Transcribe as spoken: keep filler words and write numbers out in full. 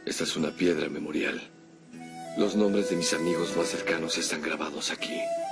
Esta es una piedra memorial. Los nombres de mis amigos más cercanos están grabados aquí.